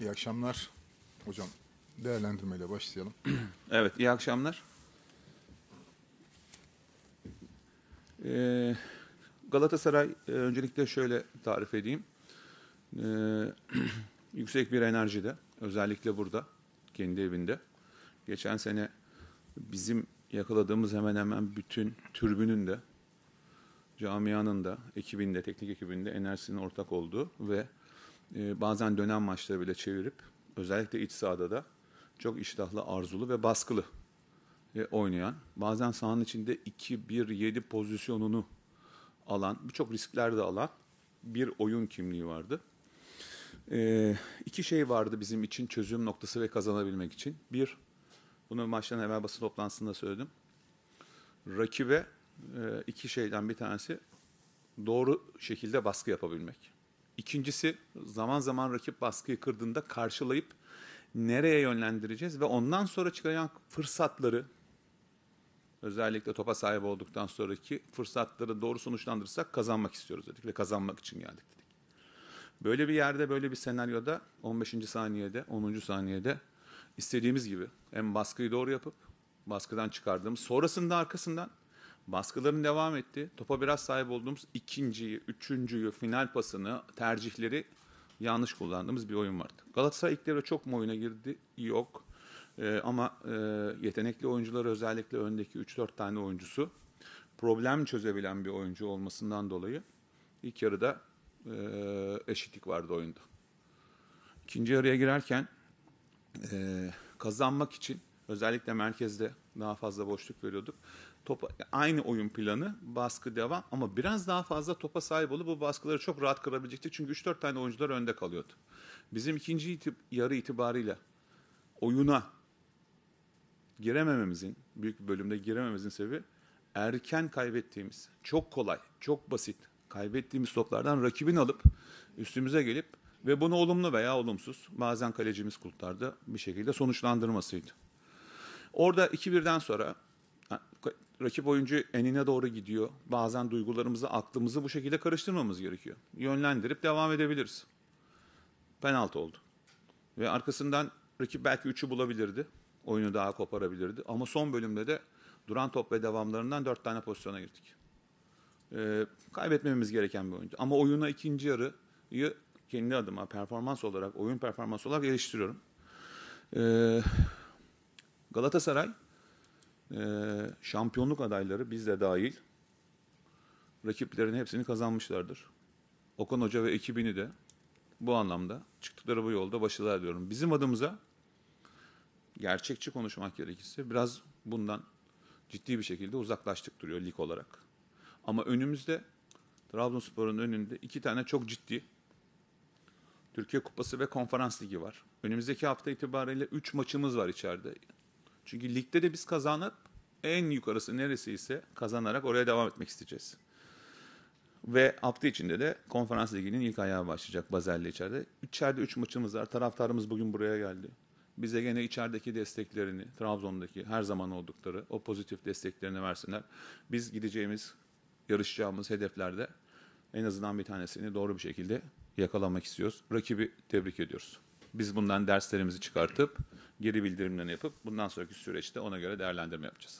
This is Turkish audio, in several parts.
İyi akşamlar. Hocam değerlendirmeyle başlayalım. Evet, iyi akşamlar. Galatasaray öncelikle şöyle tarif edeyim. Yüksek bir enerjide, özellikle burada, kendi evinde. Geçen sene bizim yakaladığımız hemen hemen bütün tribünün de, camianın da, ekibinde, teknik ekibinde enerjisinin ortak olduğu ve bazen dönem maçları bile çevirip, özellikle iç sahada da çok iştahlı, arzulu ve baskılı oynayan, bazen sahanın içinde 2-1-7 pozisyonunu alan, birçok riskler de alan bir oyun kimliği vardı. İki şey vardı bizim için çözüm noktası ve kazanabilmek için. Bir, bunu maçtan evvel basın toplantısında söyledim. Rakibe iki şeyden bir tanesi doğru şekilde baskı yapabilmek. İkincisi, zaman zaman rakip baskıyı kırdığında karşılayıp nereye yönlendireceğiz ve ondan sonra çıkan fırsatları, özellikle topa sahip olduktan sonraki fırsatları doğru sonuçlandırırsak kazanmak istiyoruz dedik ve kazanmak için geldik dedik. Böyle bir yerde, böyle bir senaryoda 15. saniyede, 10. saniyede istediğimiz gibi hem baskıyı doğru yapıp baskıdan çıkardığımız, sonrasında arkasından baskıların devam ettiği, topa biraz sahip olduğumuz ikinciyi, üçüncüyü, final pasını, tercihleri yanlış kullandığımız bir oyun vardı. Galatasaray ilk devre çok mu oyuna girdi? Yok. Ama yetenekli oyuncular, özellikle öndeki 3-4 tane oyuncusu problem çözebilen bir oyuncu olmasından dolayı ilk yarıda eşitlik vardı oyunda. İkinci yarıya girerken kazanmak için özellikle merkezde daha fazla boşluk veriyorduk. Topa, aynı oyun planı, baskı devam ama biraz daha fazla topa sahip olup bu baskıları çok rahat kırabilecektik. Çünkü 3-4 tane oyuncular önde kalıyordu. Bizim ikinci yarı itibariyle oyuna giremememizin, büyük bir bölümde giremememizin sebebi erken kaybettiğimiz, çok kolay, çok basit kaybettiğimiz toplardan rakibin alıp üstümüze gelip ve bunu olumlu veya olumsuz, bazen kalecimiz kurtardı, bir şekilde sonuçlandırmasıydı. Orada 2-1'den sonra rakip oyuncu enine doğru gidiyor. Bazen duygularımızı, aklımızı bu şekilde karıştırmamız gerekiyor. Yönlendirip devam edebiliriz. Penaltı oldu. Ve arkasından rakip belki 3'ü bulabilirdi. Oyunu daha koparabilirdi. Ama son bölümde de duran top ve devamlarından 4 tane pozisyona girdik. Kaybetmememiz gereken bir oyundu. Ama oyuna ikinci yarıyı kendi adıma performans olarak, oyun performansı olarak eleştiriyorum. Galatasaray şampiyonluk adayları, biz de dahil, rakiplerin hepsini kazanmışlardır. Okan Hoca ve ekibini de bu anlamda çıktıkları bu yolda başarılar diyorum. Bizim adımıza gerçekçi konuşmak gerekirse biraz bundan ciddi bir şekilde uzaklaştık duruyor lig olarak. Ama önümüzde Trabzonspor'un önünde iki tane çok ciddi Türkiye Kupası ve Konferans Ligi var. Önümüzdeki hafta itibariyle 3 maçımız var içeride. Çünkü ligde de biz kazanıp en yukarısı neresiyse kazanarak oraya devam etmek isteyeceğiz. Ve hafta içinde de Konferans Ligi'nin ilk ayağı başlayacak Bazel'le içeride. İçeride 3 maçımız var. Taraftarımız bugün buraya geldi. Bize gene içerideki desteklerini, Trabzon'daki her zaman oldukları o pozitif desteklerini versinler. Biz gideceğimiz, yarışacağımız hedeflerde en azından bir tanesini doğru bir şekilde yakalamak istiyoruz. Rakibi tebrik ediyoruz. Biz bundan derslerimizi çıkartıp, geri bildirimlerini yapıp bundan sonraki süreçte ona göre değerlendirme yapacağız.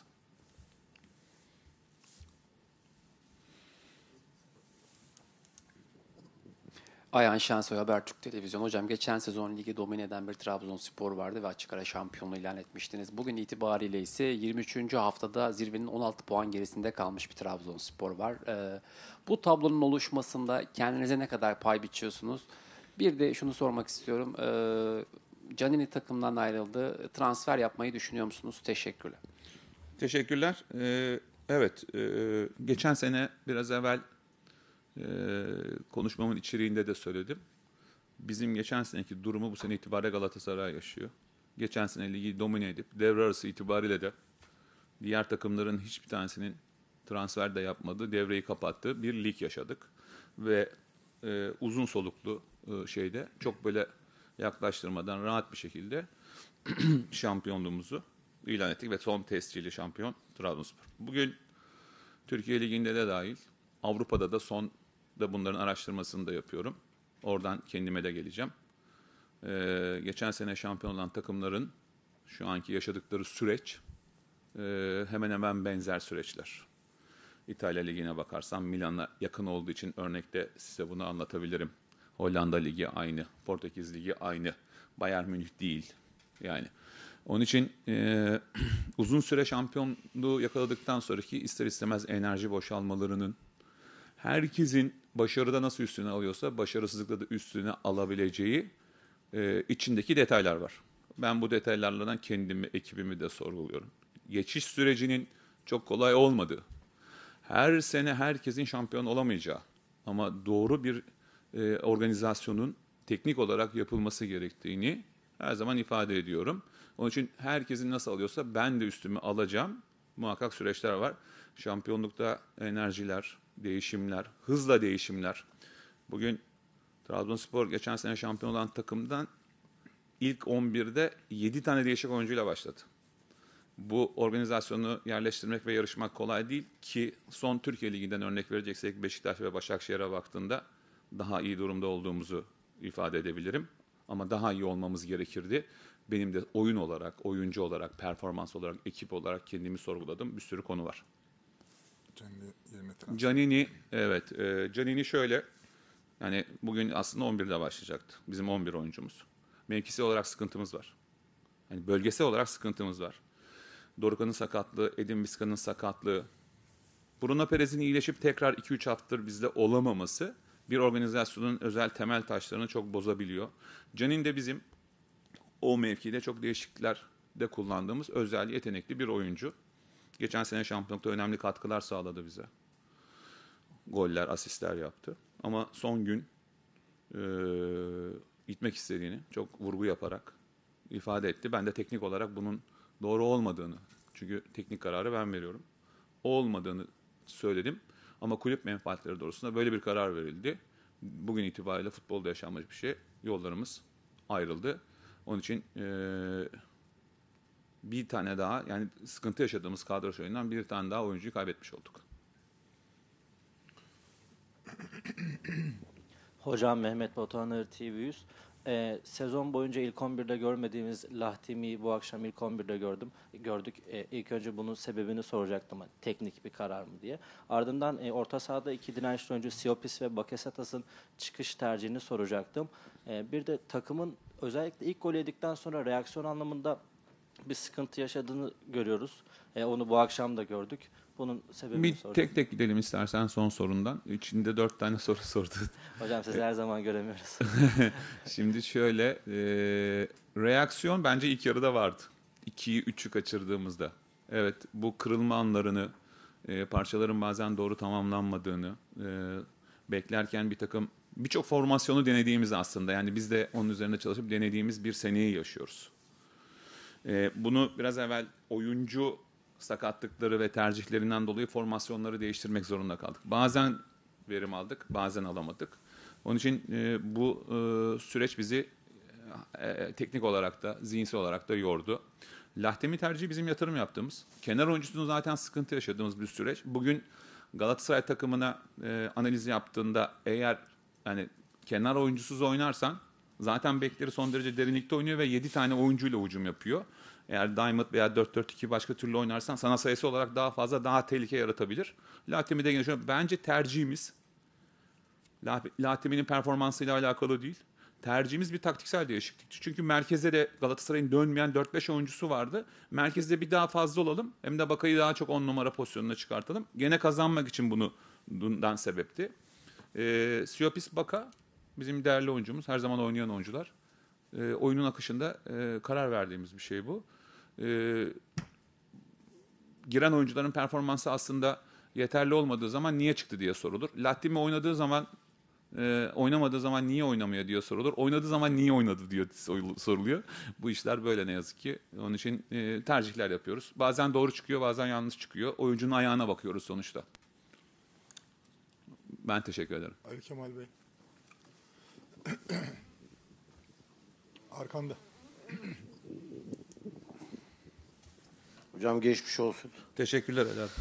Ayhan Şensoy, Habertürk Televizyon. Hocam geçen sezon ligi domine eden bir Trabzonspor vardı ve açık ara şampiyonluğu ilan etmiştiniz. Bugün itibariyle ise 23. haftada zirvenin 16 puan gerisinde kalmış bir Trabzonspor var. Bu tablonun oluşmasında kendinize ne kadar pay biçiyorsunuz? Bir de şunu sormak istiyorum. Canini takımdan ayrıldı. Transfer yapmayı düşünüyor musunuz? Teşekkürler. Teşekkürler. Evet, geçen sene biraz evvel konuşmamın içeriğinde de söyledim. Bizim geçen seneki durumu bu sene itibariyle Galatasaray yaşıyor. Geçen sene ligi domine edip devre arası itibariyle de diğer takımların hiçbir tanesinin transfer de yapmadığı, devreyi kapattığı bir lig yaşadık. Ve uzun soluklu şeyde çok böyle yaklaştırmadan rahat bir şekilde şampiyonluğumuzu ilan ettik ve son tescilli şampiyon Trabzonspor. Bugün Türkiye Ligi'nde de dahil, Avrupa'da da bunların araştırmasını da yapıyorum. Oradan kendime de geleceğim. Geçen sene şampiyon olan takımların şu anki yaşadıkları süreç hemen hemen benzer süreçler. İtalya Ligi'ne bakarsam Milan'a yakın olduğu için örnekte size bunu anlatabilirim. Hollanda Ligi aynı, Portekiz Ligi aynı, Bayern Münih değil. Yani onun için uzun süre şampiyonluğu yakaladıktan sonraki ister istemez enerji boşalmalarının herkesin başarıda nasıl üstüne alıyorsa başarısızlıkta da üstüne alabileceği içindeki detaylar var. Ben bu detaylardan kendimi, ekibimi de sorguluyorum. Geçiş sürecinin çok kolay olmadığı, her sene herkesin şampiyon olamayacağı ama doğru bir organizasyonun teknik olarak yapılması gerektiğini her zaman ifade ediyorum. Onun için herkesin nasıl alıyorsa ben de üstümü alacağım. Muhakkak süreçler var. Şampiyonlukta enerjiler, değişimler, hızla değişimler. Bugün Trabzonspor geçen sene şampiyon olan takımdan ilk 11'de 7 tane değişik oyuncuyla başladı. Bu organizasyonu yerleştirmek ve yarışmak kolay değil ki son Türkiye Ligi'nden örnek vereceksek Beşiktaş ve Başakşehir'e baktığında daha iyi durumda olduğumuzu ifade edebilirim. Ama daha iyi olmamız gerekirdi. Benim de oyun olarak, oyuncu olarak, performans olarak, ekip olarak kendimi sorguladığım bir sürü konu var. Canini, evet. Canini şöyle, yani bugün aslında 11'de başlayacaktı. Bizim 11 oyuncumuz. Mevkisi olarak sıkıntımız var. Yani bölgesel olarak sıkıntımız var. Dorukhan'ın sakatlığı, Edin Vizca'nın sakatlığı, Bruno Perez'in iyileşip tekrar 2-3 haftadır bizde olamaması bir organizasyonun özel temel taşlarını çok bozabiliyor. Canin de bizim o mevkide çok değişikliklerde kullandığımız özel yetenekli bir oyuncu. Geçen sene şampiyonlukta önemli katkılar sağladı bize. Goller, asistler yaptı. Ama son gün gitmek istediğini çok vurgu yaparak ifade etti. Ben de teknik olarak bunun doğru olmadığını, çünkü teknik kararı ben veriyorum, olmadığını söyledim. Ama kulüp menfaatleri doğrultusunda böyle bir karar verildi. Bugün itibariyle futbolda yaşanmış bir şey. Yollarımız ayrıldı. Onun için bir tane daha, yani sıkıntı yaşadığımız kadro şöyle bir tane daha oyuncuyu kaybetmiş olduk. Hocam Mehmet Batuhan TV100. Sezon boyunca ilk 11'de görmediğimiz Lahtimi'yi bu akşam ilk 11'de gördük. İlk önce bunun sebebini soracaktım. Teknik bir karar mı diye. Ardından orta sahada iki dirençli oyuncu Siopis ve Bakasetas'ın çıkış tercihini soracaktım. Bir de takımın özellikle ilk gol yedikten sonra reaksiyon anlamında bir sıkıntı yaşadığını görüyoruz. Onu bu akşam da gördük. Bunun sebebini Bir soracağım. tek tek gidelim istersen son sorundan. İçinde 4 tane soru sordu. Hocam sizi her zaman göremiyoruz. Şimdi şöyle, reaksiyon bence ilk yarıda vardı. 2'yi 3'ü kaçırdığımızda. Evet, bu kırılma anlarını, parçaların bazen doğru tamamlanmadığını, beklerken birçok formasyonu denediğimiz aslında. Yani biz de onun üzerinde çalışıp denediğimiz bir seneyi yaşıyoruz. Bunu biraz evvel oyuncu sakatlıkları ve tercihlerinden dolayı formasyonları değiştirmek zorunda kaldık. Bazen verim aldık, bazen alamadık. Onun için bu süreç bizi teknik olarak da, zihinsel olarak da yordu. Lahtemi tercihi bizim yatırım yaptığımız, kenar oyuncusunun zaten sıkıntı yaşadığımız bir süreç. Bugün Galatasaray takımına analiz yaptığında eğer yani kenar oyuncusuz oynarsan zaten bekleri son derece derinlikte oynuyor ve 7 tane oyuncuyla hücum yapıyor. Eğer Diamond veya 4-4-2 başka türlü oynarsan sana sayısı olarak daha fazla, daha tehlike yaratabilir. Lahtemi'de geçiyor. Bence tercihimiz Lahtemi'nin performansıyla alakalı değil. Tercihimiz bir taktiksel değişiklikti. Çünkü merkezde de Galatasaray'ın dönmeyen 4-5 oyuncusu vardı. Merkezde bir daha fazla olalım. Hem de Bakay'ı daha çok 10 numara pozisyonuna çıkartalım. Gene kazanmak için bundan sebepti. Siopis Baka bizim değerli oyuncumuz. Her zaman oynayan oyuncular. Oyunun akışında karar verdiğimiz bir şey bu. Giren oyuncuların performansı aslında yeterli olmadığı zaman niye çıktı diye sorulur. Lattimi oynadığı zaman oynamadığı zaman niye oynamıyor diye sorulur. Oynadığı zaman niye oynadı diye soruluyor. Bu işler böyle ne yazık ki. Onun için tercihler yapıyoruz. Bazen doğru çıkıyor, bazen yanlış çıkıyor. Oyuncunun ayağına bakıyoruz sonuçta. Ben teşekkür ederim. Ali Kemal Bey. Arkanda. Hocam geçmiş olsun. Teşekkürler Eder.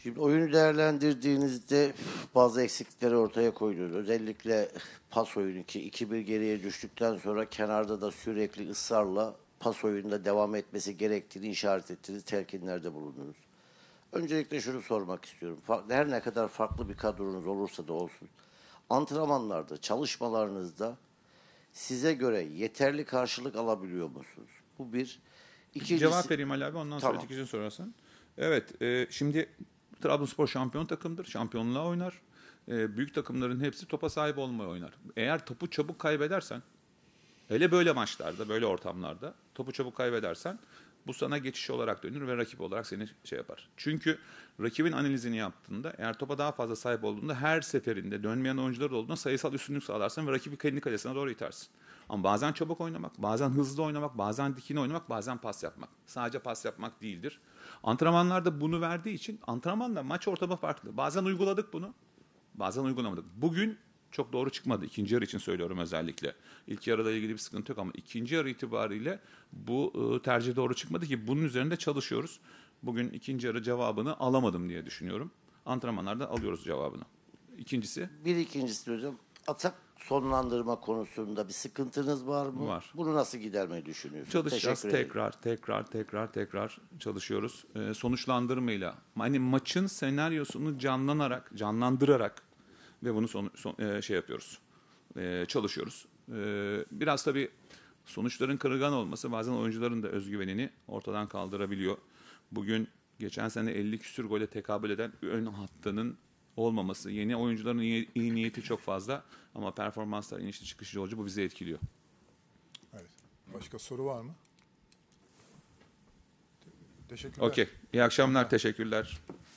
Şimdi oyunu değerlendirdiğinizde bazı eksiklikleri ortaya koydunuz. Özellikle pas oyunu ki 2-1 geriye düştükten sonra kenarda da sürekli ısrarla pas oyununda devam etmesi gerektiğini işaret ettiğiniz telkinlerde bulundunuz. Öncelikle şunu sormak istiyorum. Her ne kadar farklı bir kadronuz olursa da olsun, antrenmanlarda, çalışmalarınızda size göre yeterli karşılık alabiliyor musunuz? Bu bir. İkincisi, Cevap vereyim Ali abi, ondan sonra Tamam. ikinci sorarsan. Evet, şimdi Trabzonspor şampiyon takımdır. Şampiyonluğa oynar. Büyük takımların hepsi topa sahip olmaya oynar. Eğer topu çabuk kaybedersen, hele böyle maçlarda, böyle ortamlarda topu çabuk kaybedersen bu sana geçiş olarak dönür ve rakip olarak seni şey yapar. Çünkü rakibin analizini yaptığında, eğer topa daha fazla sahip olduğunda her seferinde dönmeyen oyuncular olduğunda sayısal üstünlük sağlarsın ve rakibi kendi kalesine doğru itersin. Ama bazen çabuk oynamak, bazen hızlı oynamak, bazen dikine oynamak, bazen pas yapmak. Sadece pas yapmak değildir. Antrenmanlarda bunu verdiği için antrenmanla maç ortamı farklı. Bazen uyguladık bunu, bazen uygulamadık. Bugün çok doğru çıkmadı. İkinci yarı için söylüyorum özellikle. İlk yarıda ilgili bir sıkıntı yok ama ikinci yarı itibariyle bu tercih doğru çıkmadı ki bunun üzerinde çalışıyoruz. Bugün ikinci yarı cevabını alamadım diye düşünüyorum. Antrenmanlarda alıyoruz cevabını. İkincisi? İkincisi hocam, atak sonlandırma konusunda bir sıkıntınız var mı? Var. Bunu nasıl gidermeyi düşünüyorsunuz? Çalışacağız. Teşekkür ederim. Tekrar çalışıyoruz. Sonuçlandırmayla. Hani maçın senaryosunu canlandırarak ve bunu şey yapıyoruz. Çalışıyoruz. Biraz tabii sonuçların kırılgan olması bazen oyuncuların da özgüvenini ortadan kaldırabiliyor. Bugün geçen sene 50 küsür gole tekabül eden ön hattının olmaması, yeni oyuncuların iyi niyeti çok fazla ama performanslar inişli çıkışlı olunca bu bizi etkiliyor. Evet. Başka soru var mı? Teşekkürler. Okey. İyi akşamlar. Teşekkürler.